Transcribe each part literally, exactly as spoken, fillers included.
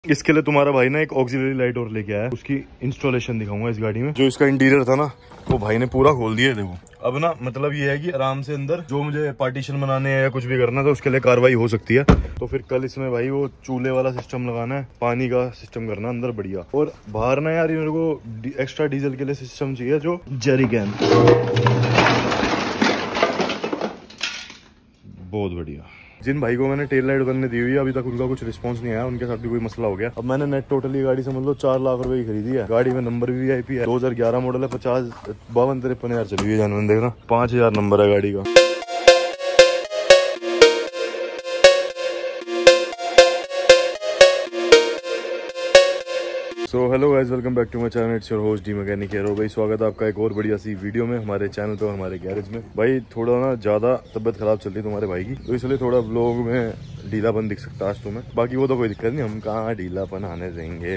इसके लिए तुम्हारा भाई ना एक ऑक्सिलरी लाइट और लेके आया है, उसकी इंस्टॉलेशन दिखाऊंगा इस गाड़ी में। जो इसका इंटीरियर था ना वो भाई ने पूरा खोल दिया है। देखो अब ना मतलब ये है कि आराम से अंदर जो मुझे पार्टीशन बनाने हैं या कुछ भी करना था उसके लिए कार्रवाई हो सकती है। तो फिर कल इसमें भाई वो चूल्हे वाला सिस्टम लगाना है, पानी का सिस्टम करना अंदर बढ़िया। और बाहर ना यार मेरे को एक्स्ट्रा डीजल के लिए सिस्टम चाहिए, जो जेरी कैन। बहुत बढ़िया। जिन भाई को मैंने टेल लाइट बनने दी हुई है अभी तक उनका कुछ रिस्पांस नहीं आया, उनके साथ भी कोई मसला हो गया। अब मैंने नेट टोटली गाड़ी समझ लो चार लाख रुपए की खरीदी है। गाड़ी में नंबर भी वीआईपी है, दो हजार ग्यारह मॉडल है, पचास बावन तिरपन हजार चली हुई है। जानवर देखना पांच हजार नंबर है गाड़ी का। So hello guys, welcome back to my channel. It's your host D mechanic here. भाई स्वागत है आपका एक और बढ़िया सी वीडियो में हमारे चैनल पे, हमारे गैरेज में। भाई थोड़ा ना ज्यादा तबीयत खराब चल रही है तुम्हारे भाई की, तो इसलिए थोड़ा व्लॉग में ढीलापन दिख सकता है आज तुम्हें। बाकी वो तो कोई दिक्कत नहीं, हम कहाँ ढीलापन आने देंगे।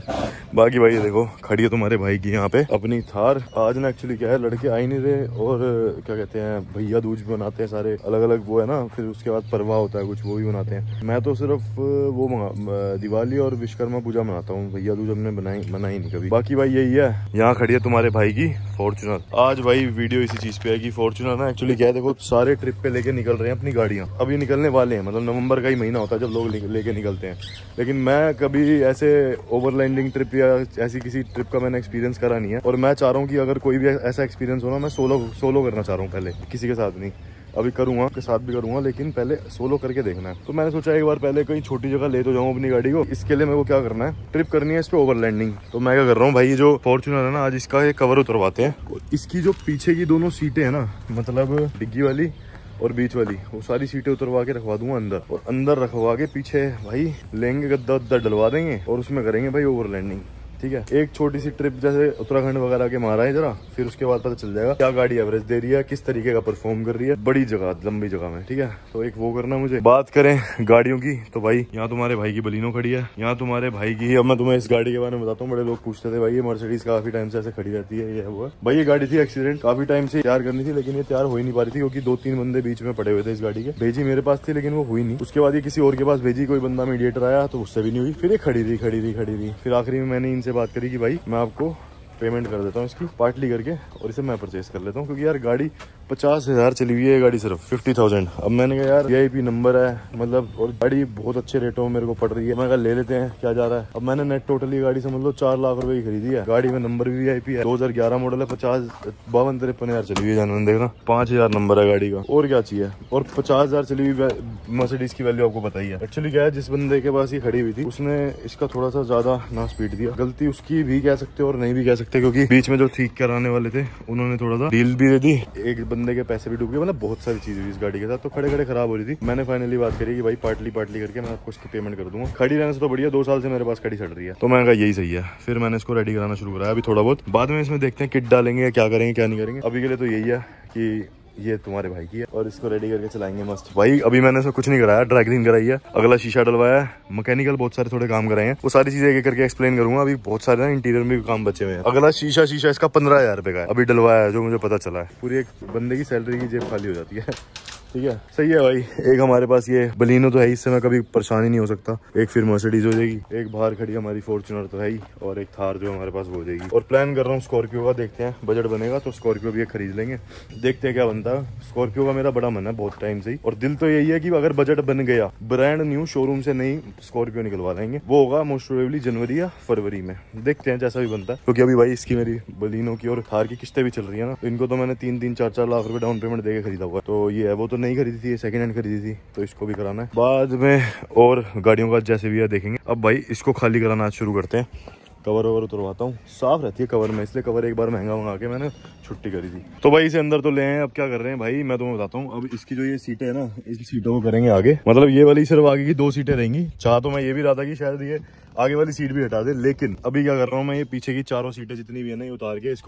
बाकी भाई ये देखो खड़ी है तुम्हारे भाई की यहाँ पे अपनी थार। आज ना एक्चुअली क्या है, लड़के आ ही नहीं रहे और क्या कहते हैं भैया दूज भी बनाते हैं सारे अलग अलग, वो है ना। फिर उसके बाद परवा होता है कुछ, वो भी बनाते हैं। मैं तो सिर्फ वो दिवाली और विश्वकर्मा पूजा मनाता हूँ, भैया दूज हमने बनाई बनाई नहीं कभी। बाकी भाई यही है, यहाँ खड़ी है तुम्हारे भाई की फॉर्च्यूनर। आज भाई वीडियो इसी चीज पे है कि फॉर्च्यूनर ना एक्चुअली क्या है, देखो सारे ट्रिप पे लेके निकल रहे हैं अपनी गाड़ियाँ, अभी निकलने वाले हैं। मतलब नवंबर का ही महीना होता है जब लोग लेके निकलते हैं। लेकिन मैं कभी ऐसे ओवरलैंडिंग ट्रिप या ऐसी किसी ट्रिप का मैंने एक्सपीरियंस करा नहीं है। और मैं चाह रहा हूँ कि अगर कोई भी ऐसा एक्सपीरियंस हो ना, मैं सोलो सोलो करना चाह रहा हूँ पहले, किसी के साथ नहीं। अभी करूंगा, के साथ भी करूंगा, लेकिन पहले सोलो करके देखना है। तो मैंने सोचा एक बार पहले कहीं छोटी जगह ले तो जाऊं अपनी गाड़ी को। इसके लिए मेरे को क्या करना है, ट्रिप करनी है इस पे ओवरलैंडिंग। तो मैं क्या कर रहा हूँ भाई, जो फॉर्च्यूनर है ना, आज इसका एक कवर उतरवाते हैं। इसकी जो पीछे की दोनों सीटें है ना, मतलब डिग्गी वाली और बीच वाली, वो सारी सीटें उतरवा के रखवा दूंगा अंदर। और अंदर रखवा के पीछे भाई लेंगे गद्दा उद्दा डलवा देंगे और उसमें करेंगे भाई ओवरलैंडिंग। ठीक है, एक छोटी सी ट्रिप जैसे उत्तराखंड वगैरह के मारा है जरा, फिर उसके बाद पता चल जाएगा क्या गाड़ी एवरेज दे रही है, किस तरीके का परफॉर्म कर रही है बड़ी जगह लंबी जगह में। ठीक है, तो एक वो करना मुझे। बात करें गाड़ियों की तो भाई यहाँ तुम्हारे भाई की बलिनो खड़ी है, यहाँ तुम्हारे भाई की। अब मैं तुम्हें इस गाड़ी के बारे में बताता हूँ। बड़े लोग पूछते थे भाई ये मर्सिडीज काफी टाइम से ऐसे खड़ी रहती है, ये वो। भाई ये गाड़ी थी एक्सीडेंट, काफी टाइम से तैयार करनी थी लेकिन ये तैयार हो ही नहीं पा रही थी, क्योंकि दो तीन बंदे बीच में पड़े हुए थे इस गाड़ी के। भेजी मेरे पास थी लेकिन वो हुई नहीं। उसके बाद ये किसी और के पास भेजी, कोई बंदा मीडिएटर आया तो उससे भी नहीं हुई। फिर ये खड़ी रही खड़ी रही खड़ी रही फिर आखिरी में मैंने इनसे बात करी कि भाई मैं आपको पेमेंट कर देता हूँ इसकी पार्टली करके, और इसे मैं परचेस कर लेता हूँ। क्योंकि यार गाड़ी पचास हजार चली हुई है, गाड़ी सिर्फ फिफ्टी थाउजेंड। अब मैंने कहा यार वीआईपी नंबर है मतलब, और गाड़ी बहुत अच्छे रेटों में मेरे को पड़ रही है। मैं कहा ले लेते हैं, क्या जा रहा है। अब मैंने नेट टोटली गाड़ी समझ लो चार लाख रुपए की खरीदी है। गाड़ी में नंबर भी वीआईपी है, दो हजार ग्यारह मॉडल है, पचास बावन तिरपन हजार चली हुई है। जानवर देखना पांच हजार नंबर है गाड़ी का, और क्या चाहिए। और पचास हजार चली हुई मर्सिडीज की वैल्यू आपको बताई है। एक्चुअली क्या है, जिस बंदे के पास ये खड़ी हुई थी उसने इसका थोड़ा सा ज्यादा ना स्पीड दिया। गलती उसकी भी कह सकते और नहीं भी कह सकते, क्योंकि बीच में जो ठीक कराने वाले थे उन्होंने थोड़ा सा डील भी दे दी, एक बंदे के पैसे भी डूब गए। मतलब बहुत सारी चीज हुई इस गाड़ी के साथ, तो खड़े खड़े खराब हो रही थी। मैंने फाइनली बात करी कि भाई पार्टली पार्टली करके मैं आपको इसकी पेमेंट कर दूंगा। खड़ी रहने से तो बढ़िया, दो साल से मेरे पास खड़ी चढ़ रही है, तो मैंने कहा यही सही है। फिर मैंने इसको रेडी कराना शुरू करा। अभी थोड़ा बहुत बाद में इसमें देखते हैं किट डालेंगे, क्या करेंगे क्या नहीं करेंगे। अभी के लिए तो यही है कि ये तुम्हारे भाई की है और इसको रेडी करके चलाएंगे मस्त। भाई अभी मैंने इसमें कुछ नहीं कराया, ड्राई क्लीन कराई है, अगला शीशा डलवाया है, मैकेनिकल बहुत सारे थोड़े काम कराए हैं। वो सारी चीजें एक करके एक्सप्लेन करूंगा। अभी बहुत सारे ना इंटीरियर में भी काम बचे हुए हैं। अगला शीशा शीशा इसका पंद्रह हजार रुपए का है, अभी डलवाया है, जो मुझे पता चला है। पूरी एक बंदे की सैलरी की जेब खाली हो जाती है। ठीक है, सही है भाई। एक हमारे पास ये बलिनो तो है, इससे मैं कभी परेशानी नहीं हो सकता। एक फिर मर्सिडीज हो जाएगी, एक बाहर खड़ी हमारी फॉर्च्यूनर तो है ही, और एक थार जो हमारे पास हो जाएगी। और प्लान कर रहा हूँ स्कॉर्पियो का, देखते हैं बजट बनेगा तो स्कॉर्पियो भी एक खरीद लेंगे, देखते हैं क्या बनता है। स्कॉर्पियो का मेरा बड़ा मन है बहुत टाइम से ही, और दिल तो यही है कि अगर बजट बन गया ब्रांड न्यू शोरूम से नई स्कॉर्पियो निकलवा लेंगे। वो होगा मोस्ट प्रोबेबली जनवरी या फरवरी में, देखते हैं जैसा भी बनता है। क्योंकि अभी भाई इसकी मेरी बलिनो की और थार की किस्तें भी चल रही है ना, इनको तो मैंने तीन तीन चार चार लाख रुपए डाउन पेमेंट देके खरीदा हुआ। तो ये है, वो तो नहीं खरीदी थी, सेकंड खरीदी थी, तो इसको भी कराना है बाद में। और गाड़ियों का जैसे भी है देखेंगे। अब भाई इसको खाली कराना शुरू करते हैं। कवर ववर उतरवाता हूँ, साफ रहती है कवर में, इसलिए कवर एक बार महंगा मंगा के मैंने छुट्टी करी थी। तो भाई इसे अंदर तो ले आए। अब क्या कर रहे हैं भाई, मैं तुम्हें बताता हूँ। अब इसकी जो ये सीटें है ना, इस सीटों को करेंगे आगे, मतलब ये वाली सिर्फ आगे की दो सीटें रहेंगी। चाह तो मैं ये भी रहा था कि शायद ये आगे वाली सीट भी हटा दे, लेकिन अभी क्या कर रहा हूँ मैं, ये पीछे की चारों सीटें जितनी भी है ना, ये उतार के इसको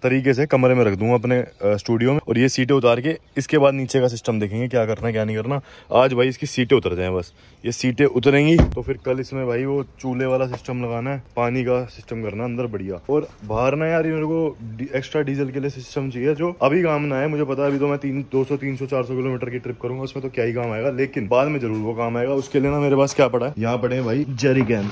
तरीके से कमरे में रख दूंगा अपने स्टूडियो में, और ये सीटें उतार के इसके बाद नीचे का सिस्टम देखेंगे क्या करना है क्या नहीं करना। आज भाई इसकी सीटें उतर जाएं, बस ये सीटें उतरेंगी तो फिर कल इसमें भाई वो चूल्हे वाला सिस्टम लगाना है, पानी का सिस्टम करना अंदर बढ़िया। और बाहर ना यार मेरे को एक्स्ट्रा डीजल के लिए सिस्टम चाहिए जो अभी काम ना है, मुझे पता है अभी तो मैं तीन दो सौ तीन सौ चार सौ किलोमीटर की ट्रिप करूंगा, उसमें तो क्या ही काम आएगा, लेकिन बाद में जरूर वो काम आएगा। उसके लिए ना मेरे पास क्या पड़ा है, यहाँ पड़े हैं भाई जेरी कैन,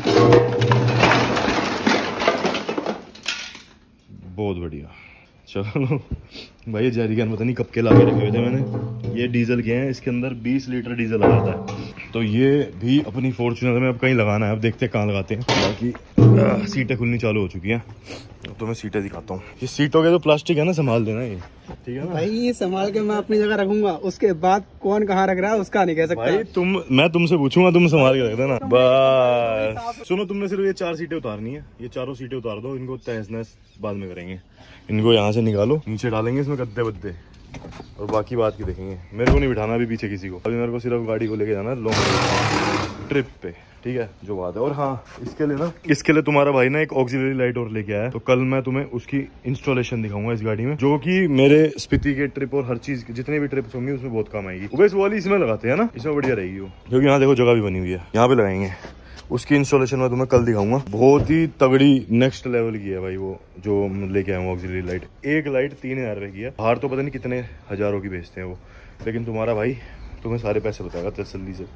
बहुत बढ़िया। चलो भाई ये जेरी कैन पता नहीं कब के ला के रखे हुए थे मैंने, ये डीजल के हैं, इसके अंदर बीस लीटर डीजल आ जाता है। तो ये भी अपनी फॉर्च्यूनर में अब कहीं लगाना है, अब देखते हैं कहाँ लगाते हैं। बाकी आ, सीटें खुलनी चालू हो चुकी हैं, तो मैं सीटें दिखाता हूँ। ये सीटों के तो प्लास्टिक है ना, संभाल देना ये, ठीक है ना भाई। ये संभाल के मैं अपनी जगह रखूंगा, उसके बाद कौन कहाँ रख रहा है उसका नहीं कह सकता भाई। तुम मैं तुमसे पूछूंगा, तुम संभाल के रख देना बस। सुनो, तुमने सिर्फ ये चार सीटें उतारनी है, ये चारों सीटें उतार दो, इनको तहस नहस बाद में करेंगे। इनको यहाँ से निकालो, नीचे डालेंगे इसमें गद्दे बद्दे, और बाकी बात की देखेंगे। मेरे को नहीं बिठाना अभी पीछे किसी को, अभी मेरे को सिर्फ गाड़ी को लेके जाना है लॉन्ग ट्रिप पे, ठीक है, जो बात है। और हाँ, इसके लिए ना इसके लिए तुम्हारा भाई ना एक ऑक्सिलरी लाइट और लेके आया है, तो कल मैं तुम्हें उसकी इंस्टॉलेशन दिखाऊंगा इस गाड़ी में, जो कि मेरे स्पीति के ट्रिप और हर चीज जितने भी ट्रिप्स होंगी उसमें बहुत काम आएगी। वैसे वाली इसमें लगाते हैं ना, इसमें बढ़िया रहेगी वो, क्योंकि यहाँ देखो जगह भी बनी हुई है, यहाँ पे लगाएंगे। उसकी इंस्टॉलेशन में तुम्हें कल दिखाऊंगा, बहुत ही तगड़ी नेक्स्ट लेवल की है भाई वो जो लेके आया हूँ ऑक्सिलरी लाइट। एक लाइट तीन हजार रुपए की है, बाहर तो पता नहीं कितने हजारों की बेचते हैं वो, लेकिन तुम्हारा भाई तुम्हें सारे पैसे बताएगा तसल्ली से।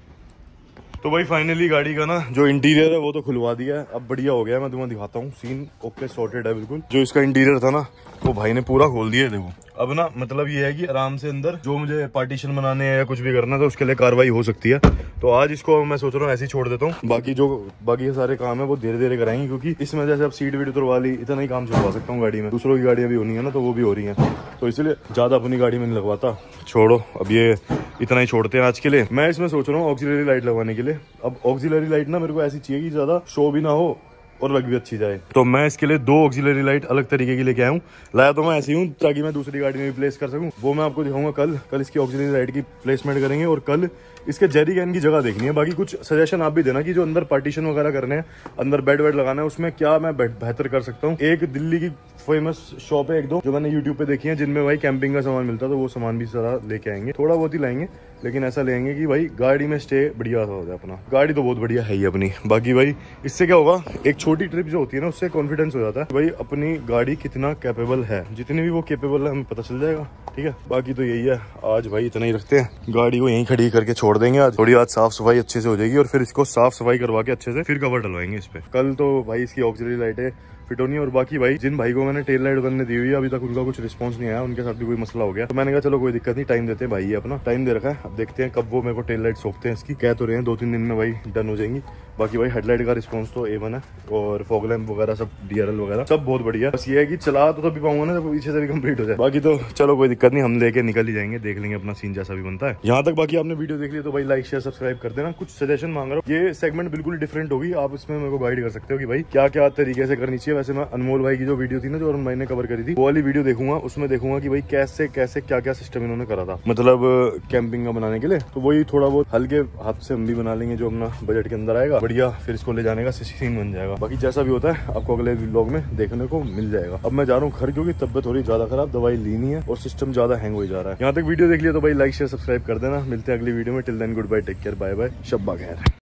तो भाई फाइनली गाड़ी का ना जो इंटीरियर है वो तो खुलवा दिया है, अब बढ़िया हो गया है। मैं तुम्हें दिखाता हूँ, सीन ओके सॉर्टेड है बिल्कुल। जो इसका इंटीरियर था ना वो भाई ने पूरा खोल दिया है, देखो। अब ना मतलब ये है कि आराम से अंदर जो मुझे पार्टीशन बनाने है या कुछ भी करना है तो उसके लिए कार्रवाई हो सकती है। तो आज इसको मैं सोच रहा हूँ ऐसे ही छोड़ देता हूँ, बाकी जो बाकी के सारे काम है वो धीरे धीरे कराएंगे, क्योंकि इसमें जैसे अब सीट वीट उतरवा ली, इतना ही काम छुड़वा सकता हूँ गाड़ी में। दूसरों की गाड़ियाँ भी होनी है ना, तो वो भी हो रही है, तो इसलिए ज्यादा अपनी गाड़ी में नहीं लगवाता। छोड़ो, अब ये इतना ही छोड़ते हैं आज के लिए। मैं इसमें सोच रहा हूँ ऑक्सिलरी लाइट लगवाने के लिए। अब ऑक्सिलरी लाइट ना मेरे को ऐसी चाहिए कि ज्यादा शो भी ना हो और लग भी अच्छी जाए, तो मैं इसके लिए दो ऑक्सिलरी लाइट अलग तरीके की लेके आया हूँ। लाया तो मैं ऐसी हूँ ताकि मैं दूसरी गाड़ी में भी प्लेस कर सकूँ, वो मैं आपको दिखाऊंगा कल। कल इसकी ऑक्सिलरी लाइट की प्लेसमेंट करेंगे, और कल इसके जेरी कैन की जगह देखनी है। बाकी कुछ सजेशन आप भी देना कि जो अंदर पार्टीशन वगैरह करने हैं, अंदर बेड वेड लगाना है, उसमें क्या मैं बेहतर कर सकता हूँ। एक दिल्ली की फेमस शॉप है एक दो जो मैंने यूट्यूब पे देखी है, जिनमें भाई कैंपिंग का सामान मिलता है, तो वो सामान भी सारा लेके आएंगे। थोड़ा बहुत ही लाएंगे, लेकिन ऐसा लेंगे कि भाई गाड़ी में स्टे बढ़िया हो जाए अपना। गाड़ी तो बहुत बढ़िया है ही अपनी। बाकी भाई इससे क्या होगा, एक छोटी ट्रिप जो होती है ना, उससे कॉन्फिडेंस हो जाता है भाई अपनी गाड़ी कितना कैपेबल है। जितनी भी वो कैपेबल है हमें पता चल जाएगा, ठीक है। बाकी तो यही है, आज भाई इतना ही रखते हैं, गाड़ी को यहीं खड़ी करके छोड़ देंगे। आज थोड़ी आज साफ सफाई अच्छे से हो जाएगी, और फिर इसको साफ सफाई करवा के अच्छे से फिर कवर डलवाएंगे इस पे। कल तो भाई इसकी ऑक्सिलरी लाइटें फिट होनी है। और बाकी भाई जिन भाई को मैंने टेल लाइट बनने दी हुई है, अभी तक उनका कुछ रिस्पांस नहीं आया, उनके साथ भी कोई मसला हो गया, तो मैंने कहा चलो कोई दिक्कत नहीं, टाइम देते हैं भाई, ये अपना टाइम दे रखा है। अब देखते हैं कब वो मेरे को टेल लाइट सौंपते हैं। इसकी कह तो रहे हैं दो तीन दिन में भाई डन हो जाएंगी। बाकी भाई हेडलाइट का रिस्पॉन्स तो ए वन है, और फॉग लैम्प वगैरह सब डी आर एल वगैरह सब बहुत बढ़िया है। बस ये है कि चला तो तभी पाऊंगा ना जब पीछे से भी कंप्लीट हो जाए। बाकी तो चलो कोई दिक्कत नहीं, हम लेके निकल ही जाएंगे, देख लेंगे अपना सीन जैसा भी बनता है। यहाँ तक बाकी आपने वीडियो देख लिया तो भाई लाइक शेयर सब्सक्राइब कर देना। कुछ सजेशन मांग रहा हूँ, ये सेगमेंट बिल्कुल डिफरेंट होगी, आप इसमें मेरे को गाइड कर सकते हो कि भाई क्या क्या तरीके से करनी चाहिए। वैसे मैं अनमोल भाई की जो वीडियो थी ना, जो अरुण भाई ने कवर करी थी, वो वाली वीडियो देखूंगा, उसमें देखूंगा कि भाई कैसे कैसे क्या क्या सिस्टम इन्होंने करा था, मतलब कैंपिंग का बनाने के लिए। तो वही थोड़ा बहुत हल्के हाथ से हम भी बना लेंगे, जो अपना बजट के अंदर आएगा बढ़िया, फिर इसको ले जाने का सीन बन जाएगा। बाकी जैसा भी होता है आपको अगले व्लॉग में देखने को मिल जाएगा। अब मैं जा रहा हूँ घर, क्योंकि तबियत थोड़ी ज्यादा खराब, दवाई लेनी है और सिस्टम ज्यादा हैंग हो जा रहा है। यहाँ तक वीडियो देख लिया तो भाई लाइक शेयर सब्सक्राइब कर देना। मिलते हैं अगली वीडियो में, till then good bye, take care, bye bye, शब्बा खैर।